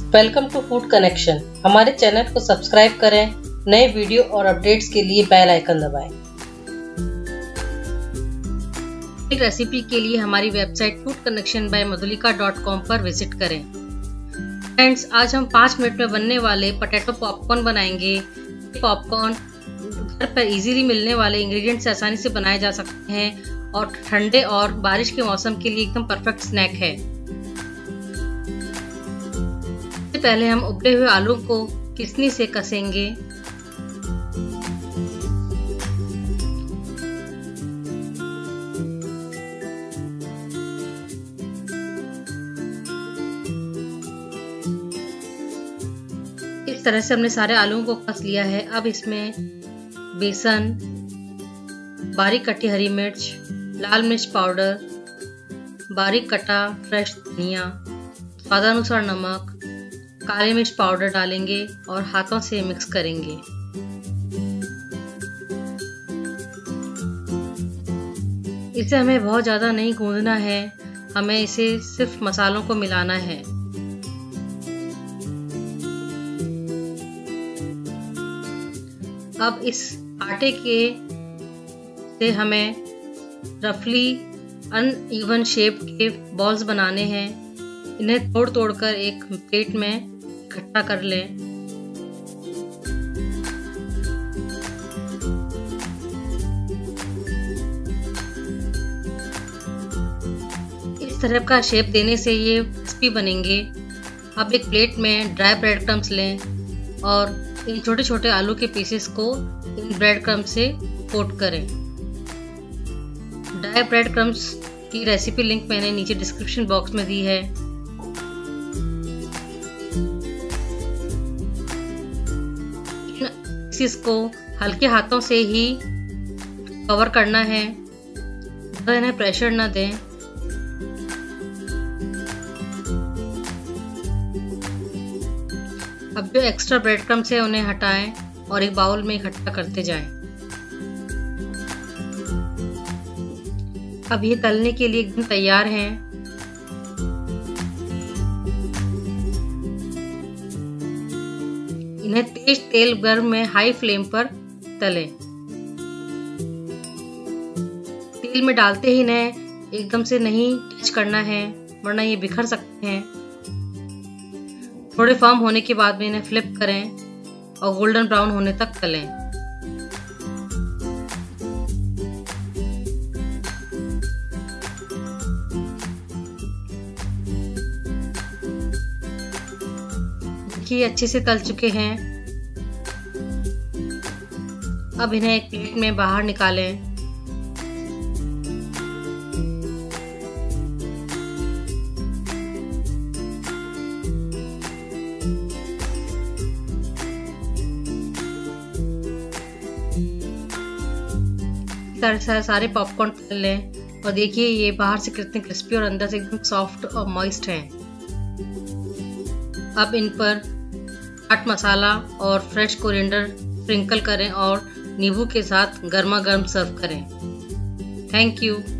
Welcome to food connection. हमारे channel को subscribe करें। नए वीडियो और अपडेट्स के लिए बेल आइकन दबाएं। एक रेसिपी के लिए हमारी वेबसाइट foodconnectionbymadhulika.com पर विजिट करें। फ्रेंड्स, आज हम 5 मिनट में बनने वाले पोटैटो पॉपकॉर्न बनाएंगे। पॉपकॉर्न घर पर इजीली मिलने वाले इंग्रेडिएंट्स से आसानी से बनाए जा सकते हैं और ठंडे और बारिश के मौसम के लिए एकदम परफेक्ट स्नैक है। पहले हम उबले हुए आलू को किसनी से कसेंगे। इस तरह से हमने सारे आलूओं को कस लिया है। अब इसमें बेसन, बारीक कटी हरी मिर्च, लाल मिर्च पाउडर, बारीक कटा फ्रेश धनिया, स्वादानुसार नमक, काली मिर्च पाउडर डालेंगे और हाथों से मिक्स करेंगे। इसे हमें बहुत ज़्यादा नहीं गूंदना है, हमें इसे सिर्फ मसालों को मिलाना है। अब इस आटे के से हमें रफली अनइवन शेप के बॉल्स बनाने हैं। इन्हें तोड़ तोड़कर एक प्लेट में इकट्ठा कर लें। इस तरह का शेप देने से ये क्रिस्पी बनेंगे। अब एक प्लेट में ड्राई ब्रेड क्रम्स लें और इन छोटे छोटे आलू के पीसेस को इन ब्रेड क्रम्स से कोट करें। ड्राई ब्रेड क्रम्स की रेसिपी लिंक मैंने नीचे डिस्क्रिप्शन बॉक्स में दी है। इसको हल्के हाथों से ही कवर करना है, इन्हें प्रेशर न दें। अब जो एक्स्ट्रा ब्रेड क्रम्स है उन्हें हटाएं और एक बाउल में इकट्ठा करते जाएं। अब ये तलने के लिए एकदम तैयार हैं। इन्हें तेज तेल गर्म में हाई फ्लेम पर तलें। तेल में डालते ही इन्हें एकदम से नहीं टच करना है, वरना ये बिखर सकते हैं। थोड़े फर्म होने के बाद में इन्हें फ्लिप करें और गोल्डन ब्राउन होने तक तलें। देखिए अच्छे से तल चुके हैं। अब इन्हें एक प्लेट में बाहर निकालें। सारे पॉपकॉर्न तल लें और देखिए ये बाहर से कितने क्रिस्पी और अंदर से एकदम सॉफ्ट और मॉइस्ट हैं। अब इन पर चाट मसाला और फ्रेश कोरिएंडर स्प्रिंकल करें और नींबू के साथ गर्मा गर्म सर्व करें। Thank you.